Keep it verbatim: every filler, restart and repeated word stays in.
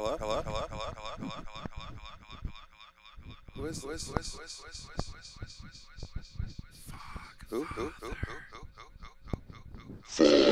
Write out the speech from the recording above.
Hello? Hello? Hello? Hello? Hello? Hello? Hello? Hello? Hello? Who is this? Who is this? Who? Who? Who? Who? Who? Who? Who? Who?